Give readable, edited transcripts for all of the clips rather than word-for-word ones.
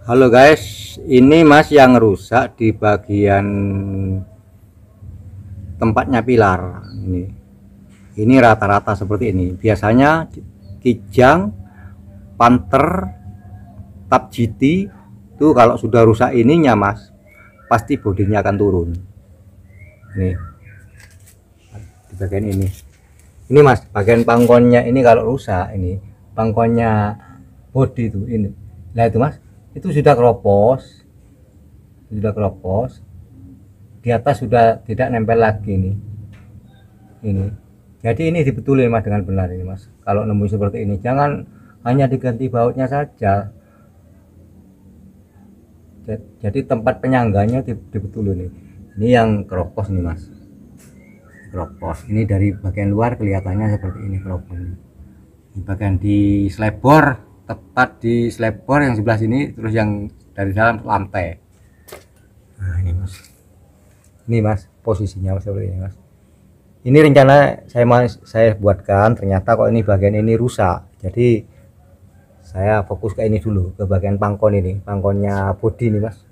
Halo guys, ini Mas yang rusak di bagian tempatnya pilar. Ini rata-rata seperti ini. Biasanya Kijang, Panther, Tab GT itu kalau sudah rusak ininya Mas, pasti bodinya akan turun. Ini di bagian ini. Ini Mas, bagian pangkonnya ini kalau rusak ini, pangkonnya bodi itu ini. Nah itu Mas, itu sudah keropos, di atas sudah tidak nempel lagi ini. Jadi ini dibetulin Mas dengan benar ini Mas. Kalau nemu seperti ini jangan hanya diganti bautnya saja, jadi tempat penyangganya dibetulin ini yang keropos nih Mas. Keropos ini dari bagian luar kelihatannya seperti ini keropos ini. Bagian di slebor, tepat di slebor yang sebelah sini, terus yang dari dalam lantai. Nah ini Mas, ini Mas posisinya seperti ini Mas. Ini rencana saya buatkan, ternyata kok ini bagian ini rusak, jadi saya fokus ke ini dulu, ke bagian pangkon ini, pangkonnya bodi nih Mas.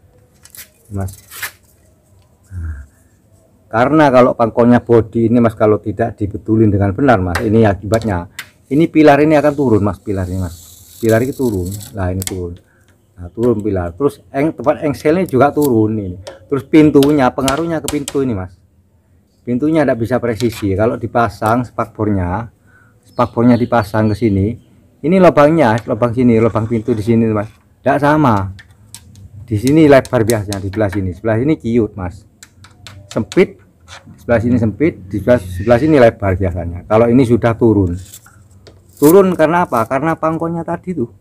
Nah, karena kalau pangkonnya bodi ini Mas, kalau tidak dibetulin dengan benar Mas, ini akibatnya ini pilar ini akan turun Mas, pilar ini Mas, pilar ini turun. Nah ini turun, nah turun pilar, terus tempat engselnya juga turun ini, terus pintunya, pengaruhnya ke pintu ini Mas. Pintunya tidak bisa presisi kalau dipasang spakbornya dipasang ke sini, ini lubangnya, lubang sini, lubang pintu di sini Mas, tidak sama. Di sini lebar biasanya, di sebelah sini kiut Mas, sempit, sebelah sini sempit, di sebelah sini lebar biasanya. Kalau ini sudah turun karena apa? Karena pangkonnya tadi tuh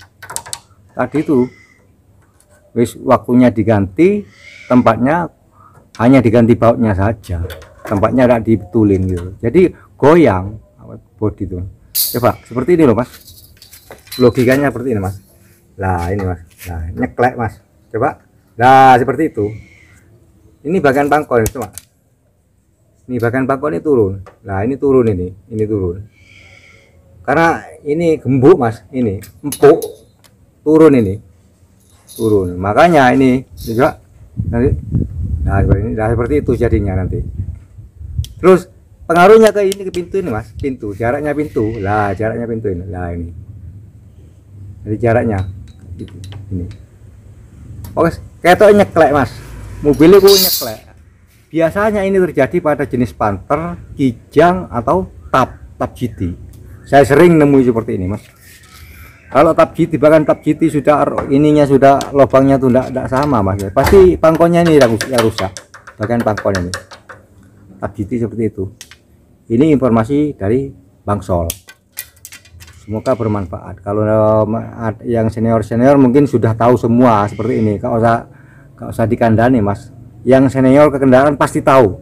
wis waktunya diganti, tempatnya hanya diganti bautnya saja, tempatnya tidak dibetulin gitu, jadi goyang bodi itu. Coba seperti ini loh Mas, logikanya seperti ini Mas. Nah ini Mas, nah nyeklek Mas, coba. Nah seperti itu. Ini bagian pangkon itu Mas, ini bagian pangkon ini turun. Nah ini turun, ini turun karena ini gembuk Mas, ini empuk, turun, ini turun, makanya ini juga nanti. Nah seperti itu jadinya nanti. Terus pengaruhnya ke ini, ke pintu ini Mas, pintu, jaraknya pintu, lah jaraknya pintu ini, lah ini, jadi jaraknya ini. Oke, ketoknya nyeklek Mas, mobilnya ku nyeklek. Biasanya ini terjadi pada jenis Panther, Kijang atau Tab GT. Saya sering nemui seperti ini Mas. Kalau Tab GT, bahkan Tab GT sudah ininya, sudah lubangnya tuh tidak sama Mas, pasti pangkonnya ini yang rusak, bagian pangkon ini. Tab GT seperti itu. Ini informasi dari Bang Sol, semoga bermanfaat. Kalau yang senior mungkin sudah tahu semua seperti ini, gak usah dikandani Mas. Yang senior ke kendaraan pasti tahu.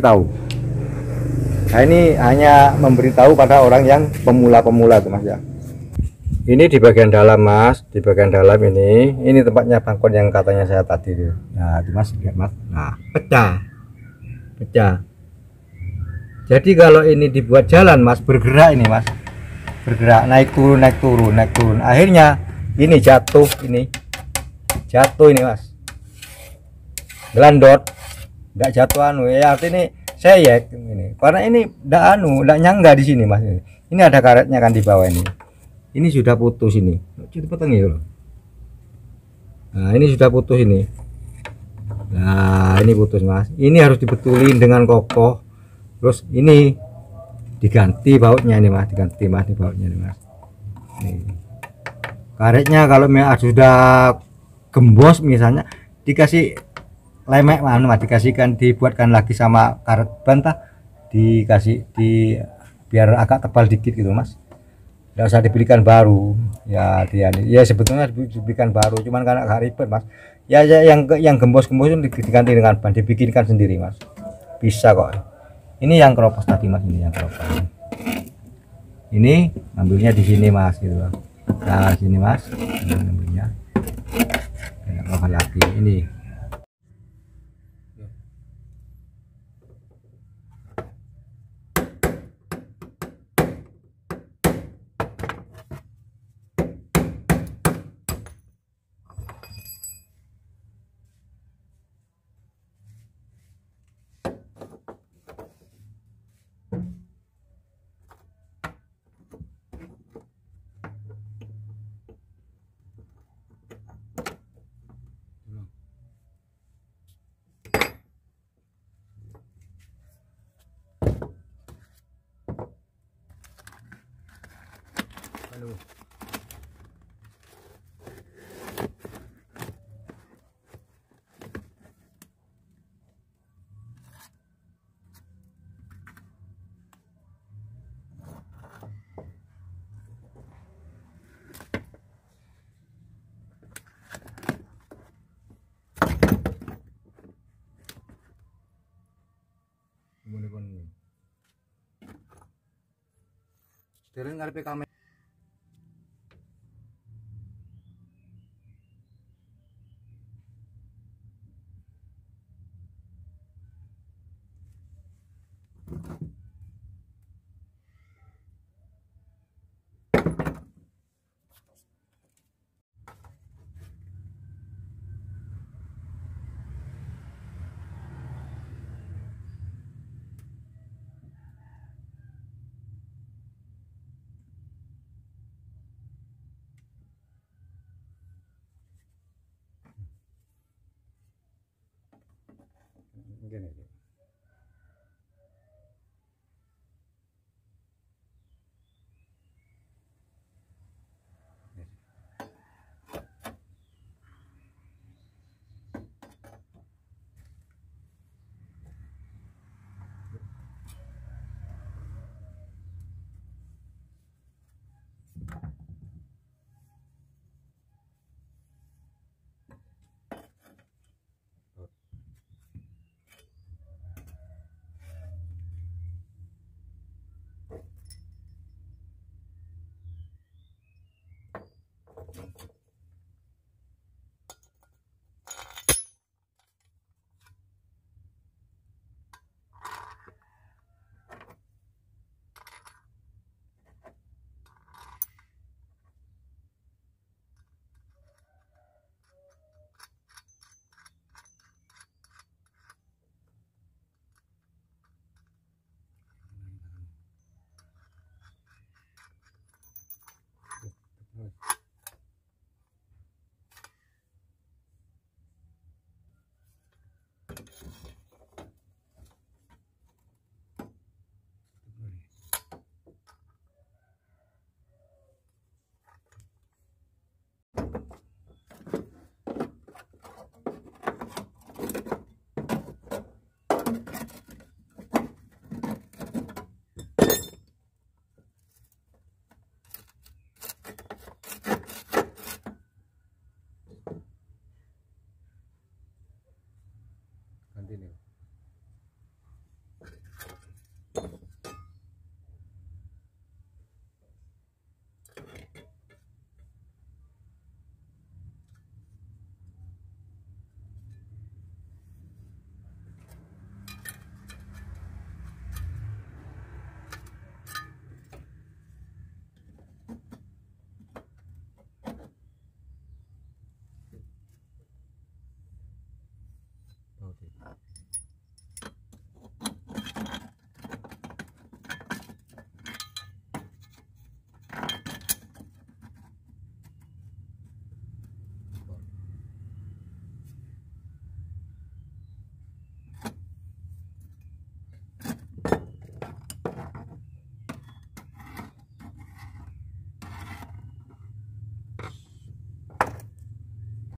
Nah ini hanya memberitahu pada orang yang pemula tuh Mas ya. Ini di bagian dalam Mas, di bagian dalam ini tempatnya pangkon yang katanya saya tadi tuh. Nah itu Mas, lihat Mas, nah pecah. Jadi kalau ini dibuat jalan Mas, bergerak ini Mas, bergerak, naik turun, akhirnya ini jatuh ini Mas, gelandot, enggak jatuh ya, artinya saya ini karena ini enggak nyangga di sini Mas. Ini ada karetnya kan di bawah ini sudah putus ini, cepet loh. Nah ini sudah putus ini, nah ini putus Mas, ini harus dibetulin dengan kokoh. Terus ini diganti bautnya ini Mas, diganti bautnya ini Mas. Nih. Karetnya kalau sudah gembos misalnya, dikasih lemek Mas, dibuatkan lagi sama karet bantah, dikasih biar agak tebal dikit gitu Mas. Tidak usah dibelikan baru ya, ya sebetulnya dibelikan baru, cuman karena agak ribet Mas. Ya yang gembos itu diganti dengan ban, dibikinkan sendiri Mas, bisa kok. Ini yang keropos tadi Mas, ini yang keropos. Ini ambilnya di sini Mas gitu. Nah sini Mas, ini ambilnya. Enggak lagi ini. baru. Dereng ngarepe kamera. Gini.